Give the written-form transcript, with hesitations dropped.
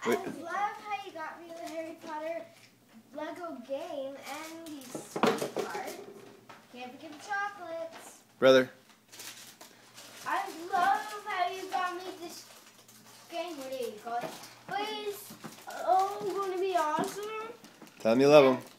Wait. I love how you got me the Harry Potter Lego game and these sweet cards. Can't forget the chocolates. Brother. I love how you got me this game. What do you call it? But it's going to be awesome. Tell him you love him.